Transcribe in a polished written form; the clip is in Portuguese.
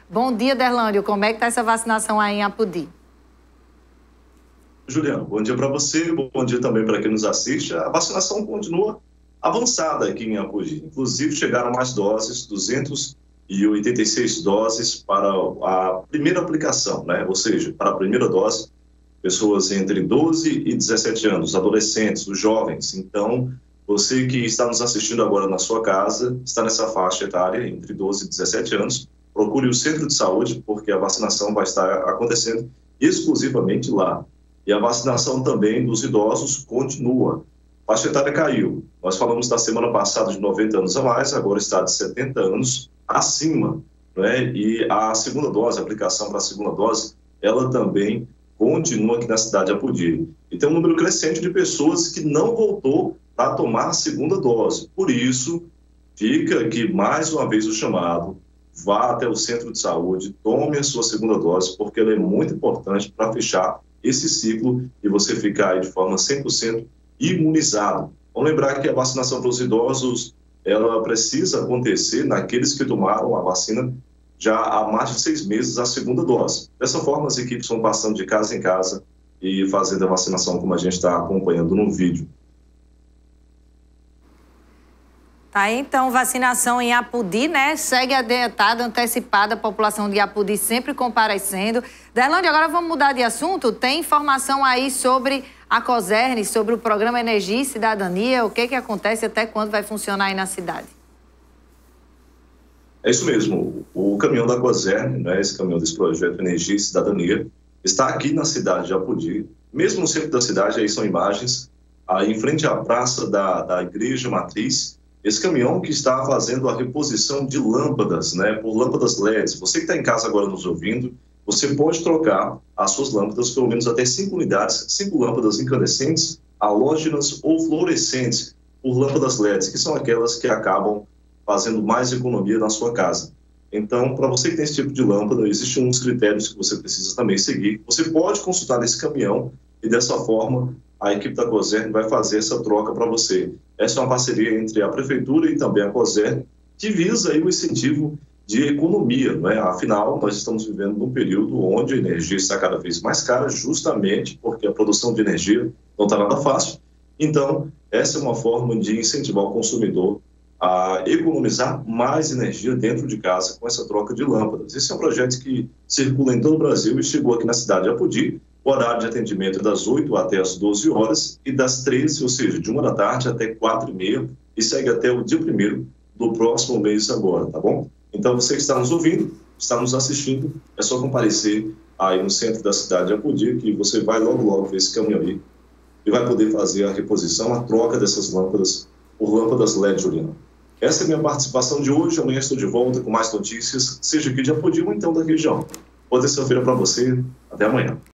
Bom dia, Derlândio. Como é que está essa vacinação aí em Apodi? Juliano, bom dia para você, bom dia também para quem nos assiste. A vacinação continua avançada aqui em Apodi. Inclusive, chegaram mais doses, 286 doses para a primeira aplicação, né? Ou seja, para a primeira dose, pessoas entre 12 e 17 anos, adolescentes, os jovens. Então, você que está nos assistindo agora na sua casa, está nessa faixa etária, entre 12 e 17 anos, procure o centro de saúde, porque a vacinação vai estar acontecendo exclusivamente lá. E a vacinação também dos idosos continua. A faixa etária caiu. Nós falamos da semana passada de 90 anos a mais, agora está de 70 anos acima, né? E a segunda dose, a aplicação para a segunda dose, ela também continua aqui na cidade de Apodi. E tem um número crescente de pessoas que não voltou para tomar a segunda dose. Por isso, fica aqui mais uma vez o chamado: vá até o centro de saúde, tome a sua segunda dose, porque ela é muito importante para fechar esse ciclo e você ficar aí de forma 100% imunizado. Vamos lembrar que a vacinação para os idosos, ela precisa acontecer naqueles que tomaram a vacina já há mais de 6 meses a segunda dose. Dessa forma, as equipes vão passando de casa em casa e fazendo a vacinação como a gente está acompanhando no vídeo. Tá aí, então, vacinação em Apodi, né? Segue adiantada, antecipada, a população de Apodi sempre comparecendo. Derlândio, agora vamos mudar de assunto. Tem informação aí sobre a COSERN, sobre o programa Energia e Cidadania, o que acontece, até quando vai funcionar aí na cidade? É isso mesmo. O caminhão da COSERN, né, esse caminhão desse projeto Energia e Cidadania, está aqui na cidade de Apodi, mesmo no centro da cidade. Aí são imagens, aí em frente à praça da Igreja Matriz. Esse caminhão que está fazendo a reposição de lâmpadas, né, por lâmpadas LEDs. Você que está em casa agora nos ouvindo, você pode trocar as suas lâmpadas, pelo menos até 5 unidades, 5 lâmpadas incandescentes, halógenas ou fluorescentes, por lâmpadas LEDs, que são aquelas que acabam fazendo mais economia na sua casa. Então, para você que tem esse tipo de lâmpada, existem uns critérios que você precisa também seguir. Você pode consultar esse caminhão e, dessa forma, a equipe da COSERN vai fazer essa troca para você. Essa é uma parceria entre a Prefeitura e também a COSERN, que visa aí o incentivo de economia, não é? Afinal, nós estamos vivendo num período onde a energia está cada vez mais cara, justamente porque a produção de energia não está nada fácil. Então, essa é uma forma de incentivar o consumidor a economizar mais energia dentro de casa com essa troca de lâmpadas. Esse é um projeto que circula em todo o Brasil e chegou aqui na cidade de Apodi. O horário de atendimento é das 8 até as 12 horas e das 13, ou seja, de 1 da tarde até 4h30, e segue até o dia 1º do próximo mês agora, tá bom? Então, você que está nos ouvindo, está nos assistindo, é só comparecer aí no centro da cidade de Apodi, que você vai logo ver esse caminhão aí e vai poder fazer a reposição, a troca dessas lâmpadas por lâmpadas LED, Juliano. Essa é a minha participação de hoje. Amanhã estou de volta com mais notícias, seja aqui de Apodi ou então da região. Boa terça-feira para você. Até amanhã.